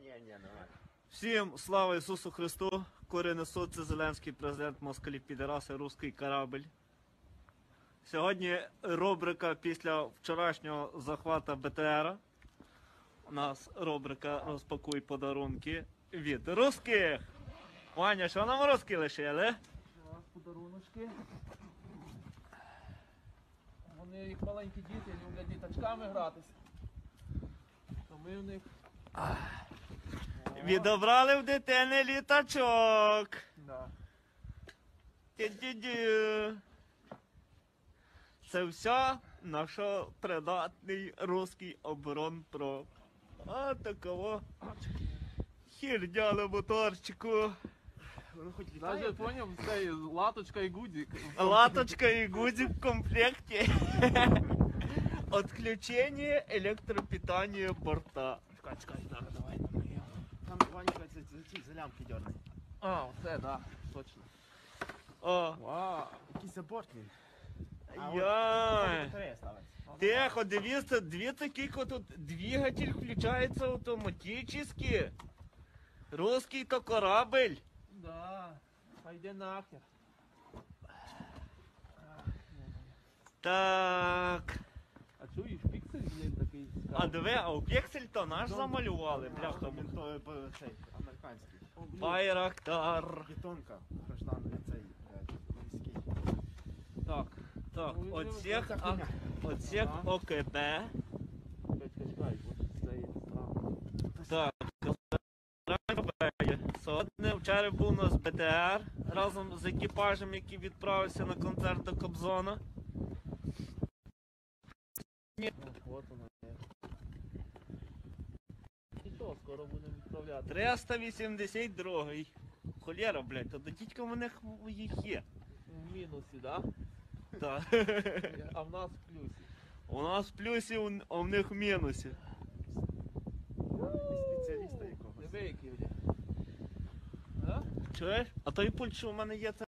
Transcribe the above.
Всім слава Ісусу Христу! Кури несуть, це Зеленський президент, москалі підараси, русський корабль. Сьогодні рубрика після вчорашнього захвата БТРа. У нас рубрика «Розпакуй подарунки від русських». Ваня, що нам русські лишили? Подаруночки. Вони як маленькі діти, люблять діточками гратися. То ми в них... Відобрали в дитини літачок. Да. Ті-ті-ті. Це все нашопридатний русський оборонпром. А такого херня на моторчику. Воно хоч літає. Навіть поняв, це латочка і гудзик. Латочка і гудзик в комплекті. Отключение електропитання борта. Чекай, давай. Там Ванька ці залямки дьорний. А, оце, да, точно. О, Вау. Якийсь забортний. яй. Батарея ставиться. Тихо, дивіться, дві такі тут двигатель включається автоматически. Русский то корабль. Да. А йде нахер. Так. А чуєш, піксель, блін, такий А диви, а у піксель то наш замалювали, бляха. Цей, американський. Байрактар. Бетонка, гражданний цей, міський. Так, Ну, отсек, ця хуйня. отсек Ага. ОКП. Чекай, ось цей. Так, сьогодні вчора був у нас БТР разом з екіпажем, який відправився на концерт до Кобзона. От вона є. І що, скоро будемо відправляти. 382-й. Холєра, блядь, то до дідька в мене їх є. В мінусі, да? Так. А в нас в плюсі. У нас в плюсі, а в них в мінусі. Спеціаліста якогось. Диви, які вони. А? Чуєш? А той пульт, що в мене є, це